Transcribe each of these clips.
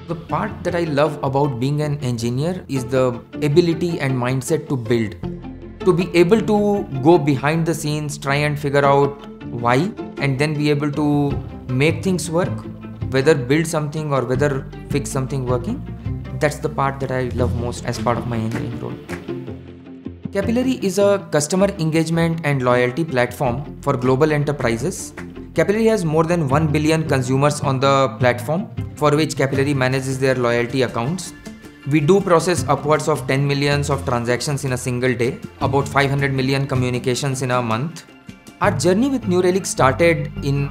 The part that I love about being an engineer is the ability and mindset to build. To be able to go behind the scenes, try and figure out why, and then be able to make things work, whether build something or whether fix something working. That's the part that I love most as part of my engineering role. Capillary is a customer engagement and loyalty platform for global enterprises. Capillary has more than 1 billion consumers on the platform, for which Capillary manages their loyalty accounts. We do process upwards of 10 millions of transactions in a single day, about 500 million communications in a month. Our journey with New Relic started in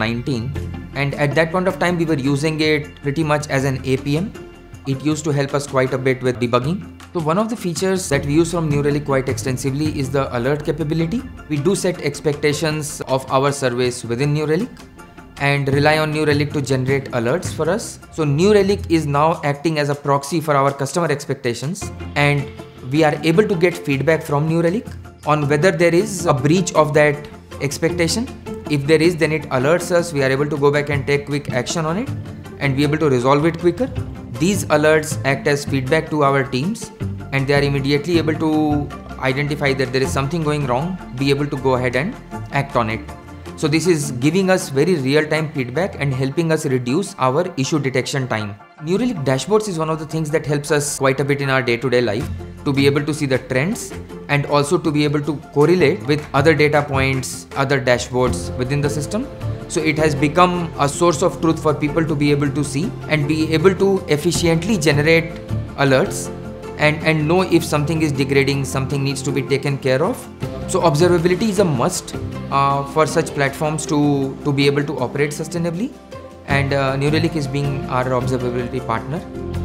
2019, and at that point of time we were using it pretty much as an APM. It used to help us quite a bit with debugging. So one of the features that we use from New Relic quite extensively is the alert capability. We do set expectations of our service within New Relic and rely on New Relic to generate alerts for us. So New Relic is now acting as a proxy for our customer expectations, and we are able to get feedback from New Relic on whether there is a breach of that expectation. If there is, then it alerts us. We are able to go back and take quick action on it and be able to resolve it quicker. These alerts act as feedback to our teams, and they are immediately able to identify that there is something going wrong, be able to go ahead and act on it. So this is giving us very real-time feedback and helping us reduce our issue detection time. New Relic dashboards is one of the things that helps us quite a bit in our day-to-day life, to be able to see the trends and also to be able to correlate with other data points, other dashboards within the system. So it has become a source of truth for people to be able to see and be able to efficiently generate alerts and know if something is degrading, something needs to be taken care of. So observability is a must for such platforms to be able to operate sustainably, and New Relic is being our observability partner.